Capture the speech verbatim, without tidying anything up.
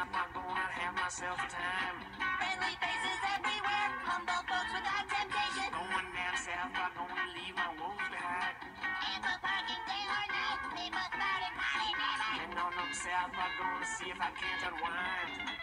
South Park, gonna have myself a time. Friendly faces everywhere, humble folks without temptation. Going down South Park, gonna leave my woes behind. Ample parking day or night, we must rowdy party never. Heading on up South Park, gonna see if I can't unwind.